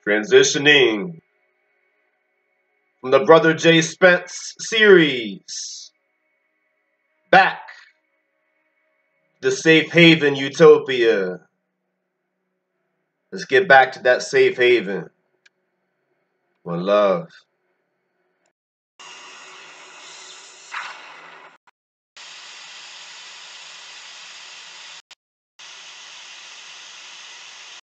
Transitioning from the Brother J. Spence series back to safe haven Utopia. Let's get back to that safe haven. One love.